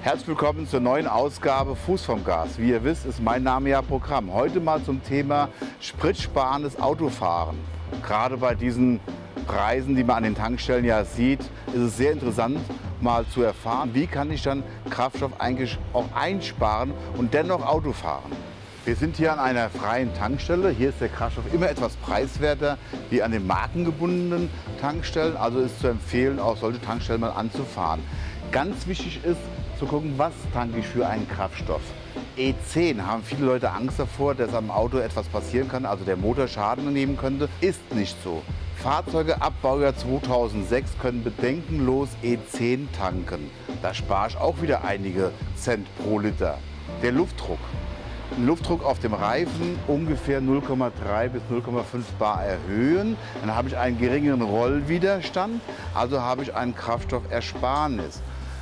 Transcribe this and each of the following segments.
Herzlich willkommen zur neuen Ausgabe Fuß vom Gas. Wie ihr wisst, ist mein Name ja Programm. Heute mal zum Thema spritsparendes Autofahren. Gerade bei diesen Preisen, die man an den Tankstellen ja sieht, ist es sehr interessant, mal zu erfahren, wie kann ich dann Kraftstoff eigentlich auch einsparen und dennoch Auto fahren. Wir sind hier an einer freien Tankstelle. Hier ist der Kraftstoff immer etwas preiswerter wie an den markengebundenen Tankstellen. Also ist zu empfehlen, auch solche Tankstellen mal anzufahren. Ganz wichtig ist zu gucken, was tanke ich für einen Kraftstoff. E10 haben viele Leute Angst davor, dass am Auto etwas passieren kann, also der Motor Schaden nehmen könnte. Ist nicht so. Fahrzeuge ab Baujahr 2006 können bedenkenlos E10 tanken. Da spare ich auch wieder einige Cent pro Liter. Der Luftdruck. Den Luftdruck auf dem Reifen ungefähr 0,3 bis 0,5 bar erhöhen. Dann habe ich einen geringeren Rollwiderstand, also habe ich ein Kraftstoffersparnis.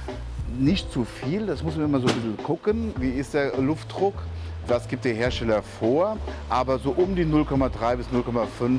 Nicht zu viel, das muss man immer so ein bisschen gucken, wie ist der Luftdruck. Das gibt der Hersteller vor, aber so um die 0,3 bis 0,5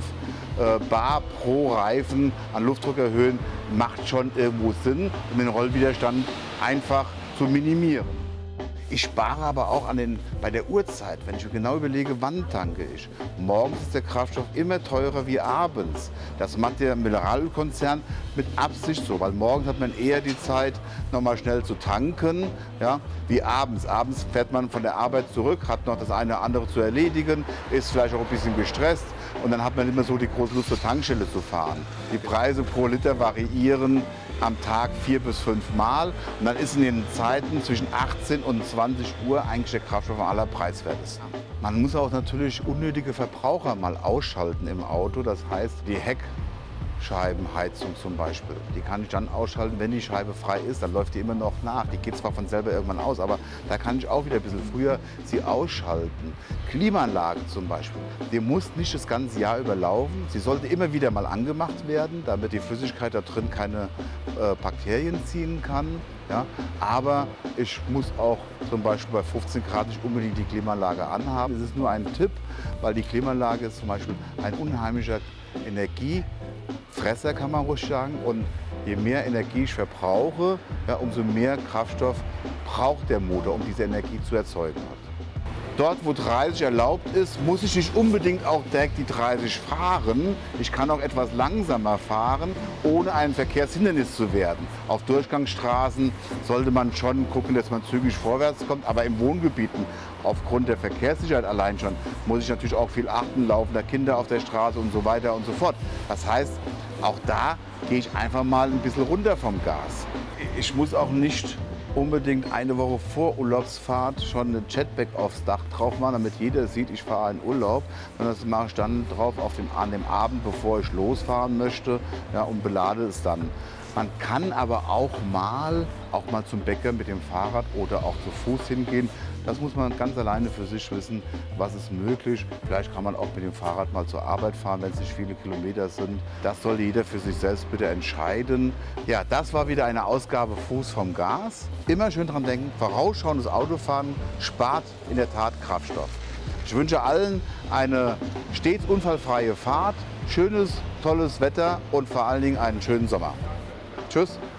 bar pro Reifen an Luftdruck erhöhen, macht schon irgendwo Sinn, um den Rollwiderstand einfach zu minimieren. Ich spare aber auch bei der Uhrzeit, wenn ich mir genau überlege, wann tanke ich. Morgens ist der Kraftstoff immer teurer wie abends. Das macht der Mineralölkonzern mit Absicht so, weil morgens hat man eher die Zeit, noch mal schnell zu tanken, ja, wie abends. Abends fährt man von der Arbeit zurück, hat noch das eine oder andere zu erledigen, ist vielleicht auch ein bisschen gestresst und dann hat man immer so die große Lust, zur Tankstelle zu fahren. Die Preise pro Liter variieren am Tag 4 bis 5 Mal. Und dann ist in den Zeiten zwischen 18 und 20 Uhr eigentlich der Kraftstoff am allerpreiswertesten. Man muss auch natürlich unnötige Verbraucher mal ausschalten im Auto. Das heißt, die Heckscheibenheizung zum Beispiel, die kann ich dann ausschalten, wenn die Scheibe frei ist. Dann läuft die immer noch nach. Die geht zwar von selber irgendwann aus, aber da kann ich auch wieder ein bisschen früher sie ausschalten. Klimaanlage zum Beispiel, die muss nicht das ganze Jahr überlaufen. Sie sollte immer wieder mal angemacht werden, damit die Flüssigkeit da drin keine Bakterien ziehen kann. Ja? Aber ich muss auch zum Beispiel bei 15 Grad nicht unbedingt die Klimaanlage anhaben. Das ist nur ein Tipp, weil die Klimaanlage ist zum Beispiel ein unheimlicher Energiefresser, kann man ruhig sagen. Und je mehr Energie ich verbrauche, ja, umso mehr Kraftstoff braucht der Motor, um diese Energie zu erzeugen. Dort, wo 30 erlaubt ist, muss ich nicht unbedingt auch direkt die 30 fahren. Ich kann auch etwas langsamer fahren, ohne ein Verkehrshindernis zu werden. Auf Durchgangsstraßen sollte man schon gucken, dass man zügig vorwärts kommt. Aber in Wohngebieten, aufgrund der Verkehrssicherheit allein schon, muss ich natürlich auch viel achten, laufender Kinder auf der Straße und so weiter und so fort. Das heißt, auch da gehe ich einfach mal ein bisschen runter vom Gas. Ich muss auch nicht unbedingt eine Woche vor Urlaubsfahrt schon eine Jetpack aufs Dach drauf machen, damit jeder sieht, ich fahre in Urlaub. Und das mache ich dann drauf an dem Abend, bevor ich losfahren möchte, ja, und belade es dann. Man kann aber auch mal zum Bäcker mit dem Fahrrad oder auch zu Fuß hingehen. Das muss man ganz alleine für sich wissen, was ist möglich. Vielleicht kann man auch mit dem Fahrrad mal zur Arbeit fahren, wenn es nicht viele Kilometer sind. Das soll jeder für sich selbst bitte entscheiden. Ja, das war wieder eine Ausgabe Fuß vom Gas. Immer schön dran denken, vorausschauendes Autofahren spart in der Tat Kraftstoff. Ich wünsche allen eine stets unfallfreie Fahrt, schönes, tolles Wetter und vor allen Dingen einen schönen Sommer. Tschüss.